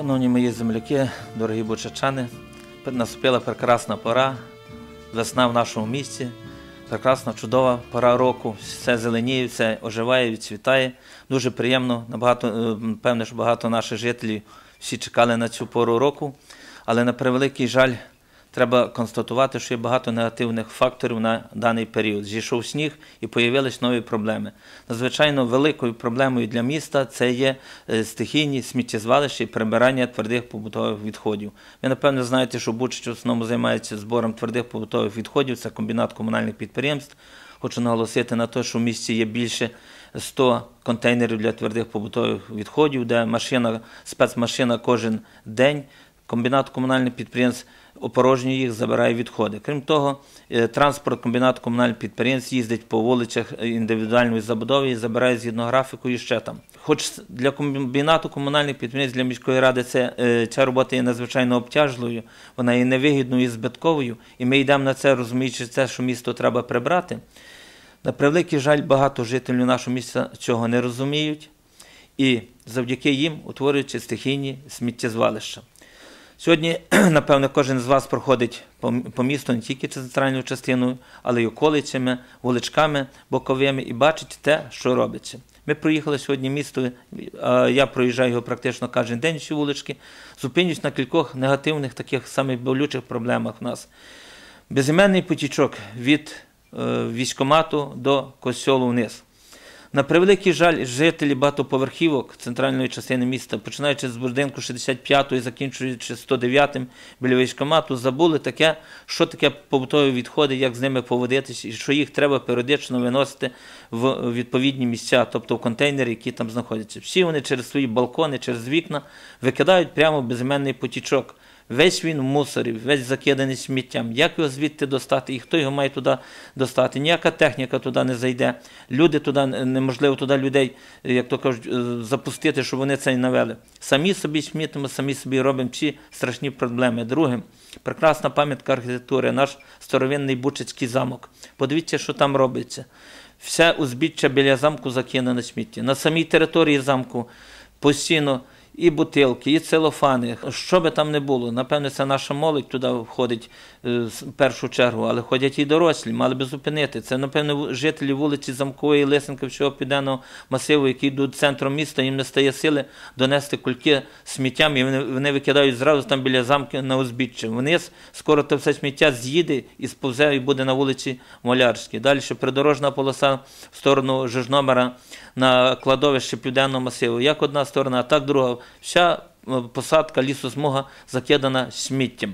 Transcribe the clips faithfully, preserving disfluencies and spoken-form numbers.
Шановні мої земляки, дорогі бучачани, наступила прекрасна пора, весна в нашому місті, прекрасна, чудова пора року, все зеленіє, все оживає, відцвітає. Дуже приємно, набагато, певне, що багато наших жителів всі чекали на цю пору року, але на превеликий жаль, треба констатувати, що є багато негативних факторів на даний період. Зійшов сніг і з'явились нові проблеми. Надзвичайно великою проблемою для міста це є стихійні сміттєзвалища і прибирання твердих побутових відходів. Ви, напевно, знаєте, що Бучач в основному займається збором твердих побутових відходів, це комбінат комунальних підприємств. Хочу наголосити на те, що в місті є більше ста контейнерів для твердих побутових відходів, де машина, спецмашина кожен день, комбінат комунальних підприємств опорожнює їх, забирає відходи. Крім того, транспорт комбінату комунальних підприємств їздить по вулицях індивідуальної забудови і забирає згідно графіку і ще там. Хоч для комбінату комунальних підприємств, для міської ради це, ця робота є надзвичайно обтяжливою, вона є невигідною і збитковою, і ми йдемо на це, розуміючи це, що місто треба прибрати. На превеликий жаль, багато жителів нашого міста цього не розуміють, і завдяки їм утворюються стихійні сміттєзвалища. Сьогодні, напевно, кожен з вас проходить по місту не тільки центральною частиною, але й околицями, вуличками боковими і бачить те, що робиться. Ми проїхали сьогодні місто, я проїжджаю його практично кожен день, всі вулички, зупинюсь на кількох негативних, таких самих болючих проблемах у нас. Безіменний потічок від військкомату до костьолу вниз. На превеликий жаль, жителі багатоповерхівок центральної частини міста, починаючи з будинку шістдесят п'ятого і закінчуючи сто дев'ятим біля військкомату, забули таке, що таке побутові відходи, як з ними поводитися, і що їх треба періодично виносити в відповідні місця, тобто в контейнери, які там знаходяться. Всі вони через свої балкони, через вікна викидають прямо в безіменний потічок. Весь він в мусорі, весь закиданий сміттям. Як його звідти достати і хто його має туди достати? Ніяка техніка туди не зайде. Люди туди, неможливо туди людей, як то кажуть, запустити, щоб вони це навели. Самі собі смітимо, самі собі робимо ці страшні проблеми. Другим, прекрасна пам'ятка архітектури, наш старовинний Бучацький замок. Подивіться, що там робиться. Все узбіччя біля замку закинено сміття. На самій території замку постійно і бутилки, і целофани, що би там не було. Напевно, це наша молодь туди входить в першу чергу, але ходять і дорослі, мали би зупинити. Це, напевно, жителі вулиці Замкової, Лисенка, всього Південного масиву, які йдуть центром міста, їм не стає сили донести кульки сміттям, і вони, вони викидають зразу там біля замку на узбіччя. Вниз скоро це все сміття з'їде і сповзе, і буде на вулиці Молярській. Далі придорожна полоса в сторону Жижномира на кладовище Південного масиву. Як одна сторона, так друга. Вся посадка, лісосмуга закидана сміттям.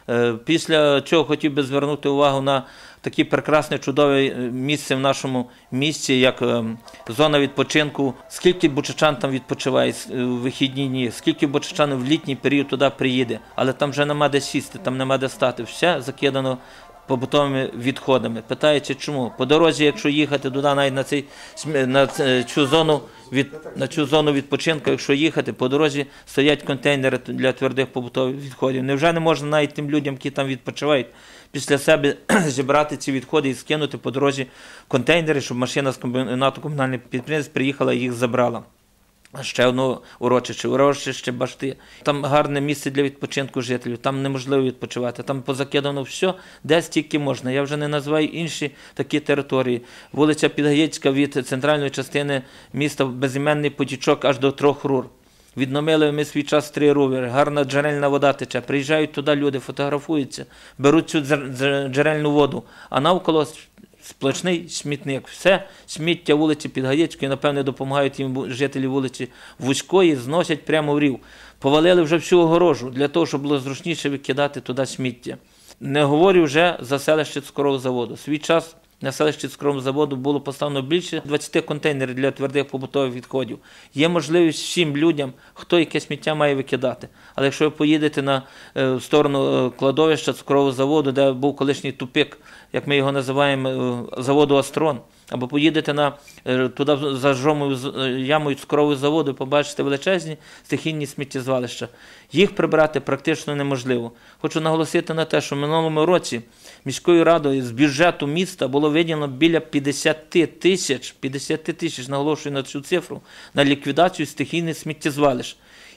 Після чого хотів би звернути увагу на таке прекрасне, чудове місце в нашому місті, як зона відпочинку. Скільки бучачан там відпочиває у вихідні дні, скільки бучачан в літній період туди приїде, але там вже нема де сісти, там нема де стати. Все закидано побутовими відходами. Питається, чому? По дорозі, якщо їхати туди, навіть на, цей, на, цю зону, від, на цю зону відпочинку, якщо їхати, по дорозі стоять контейнери для твердих побутових відходів. Невже не можна навіть тим людям, які там відпочивають, після себе зібрати ці відходи і скинути по дорозі контейнери, щоб машина з комбінату комунальних підприємств приїхала і їх забрала? Ще одне урочище, урочище Башти. Там гарне місце для відпочинку жителів, там неможливо відпочивати, там позакидано все, де стільки можна. Я вже не називаю інші такі території. Вулиця Підгаєцька від центральної частини міста, безіменний потічок аж до трьох рур. Відновили ми свій час три рури, гарна джерельна вода тече, приїжджають туди люди, фотографуються, беруть цю джерельну воду, а навколо сплошний смітник. Все сміття вулиці Підгаєцької, напевне, допомагають їм жителі вулиці Вузької, зносять прямо в рів. Повалили вже всю огорожу, для того, щоб було зручніше викидати туди сміття. Не говорю вже за селище цукрового заводу. Свій час на селищі цукрового заводу було поставлено більше двадцяти контейнерів для твердих побутових відходів. Є можливість всім людям, хто яке сміття має викидати. Але якщо ви поїдете на в сторону кладовища цукрового заводу, де був колишній тупик, як ми його називаємо, заводу «Астрон», або поїдете на, туди за жомою ямою цукрового заводу, побачите величезні стихійні сміттєзвалища. Їх прибрати практично неможливо. Хочу наголосити на те, що в минулому році міською радою з бюджету міста було виділено біля п'ятдесят тисяч, п'ятдесят тисяч, наголошую на цю цифру, на ліквідацію стихійних сміттєзвалищ.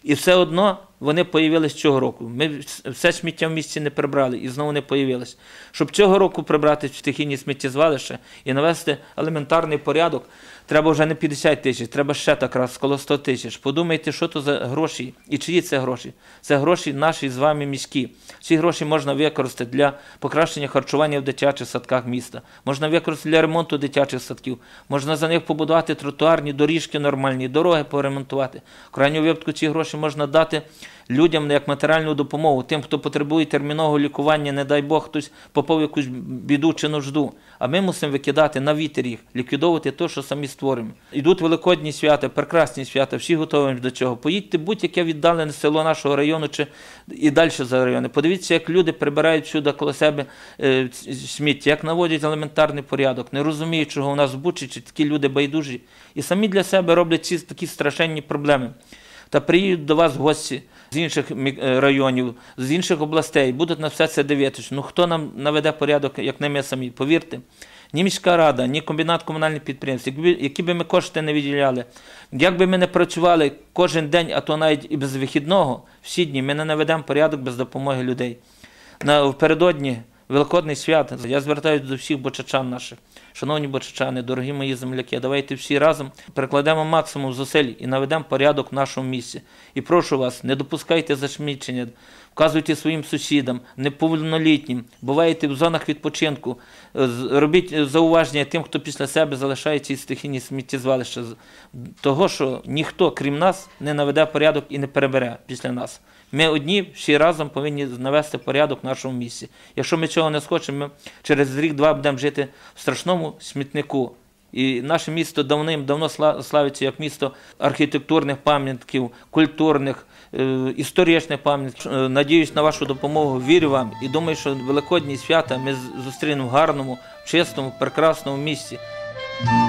І все одно вони появились цього року. Ми все сміття в місті не прибрали, і знову не появилось. Щоб цього року прибрати стихійні сміттєзвалища і навести елементарний порядок, треба вже не п'ятдесят тисяч, треба ще так раз, коло сто тисяч. Подумайте, що то за гроші і чиї це гроші. Це гроші наші з вами міські. Ці гроші можна використати для покращення харчування в дитячих садках міста. Можна використати для ремонту дитячих садків. Можна за них побудувати тротуарні доріжки нормальні, дороги поремонтувати. В крайньому випадку ці гроші можна дати людям як матеріальну допомогу, тим, хто потребує термінового лікування, не дай Бог, хтось попав якусь біду чи нужду. А ми мусимо викидати на вітер їх, ліквідовувати те, що самі створимо. Ідуть великодні свята, прекрасні свята, всі готові до цього. Поїдьте будь-яке віддалене село нашого району чи і далі за райони. Подивіться, як люди прибирають сюди коло себе е, сміття, як наводять елементарний порядок, не розуміють, чого у нас в Бучі, чи такі люди байдужі. І самі для себе роблять ці такі страшенні проблеми. Та приїдуть до вас гості з інших районів, з інших областей, будуть на все це дивитися. Ну хто нам наведе порядок, як не ми самі, повірте. Ні міська рада, ні комбінат комунальних підприємств, які б ми кошти не виділяли, як би ми не працювали кожен день, а то навіть і без вихідного, всі дні, ми не наведемо порядок без допомоги людей. Напередодні Великодний свят, я звертаюся до всіх бучачан наших. Шановні бучачани, дорогі мої земляки, давайте всі разом прикладемо максимум зусиль і наведемо порядок в нашому місті. І прошу вас, не допускайте засмічення, вказуйте своїм сусідам, неповнолітнім, буваєте в зонах відпочинку, робіть зауваження тим, хто після себе залишає ці стихійні сміттєзвалища. Того, що ніхто, крім нас, не наведе порядок і не перебере після нас. Ми одні всі разом повинні навести порядок в нашому місті. Якщо ми цього не схочемо, ми через рік-два будемо жити в страшному смітнику. І наше місто давним-давно славиться як місто архітектурних пам'ятків, культурних, історичних пам'ятків. Надіюсь на вашу допомогу, вірю вам і думаю, що Великодні свята ми зустрінемо в гарному, чистому, прекрасному місті.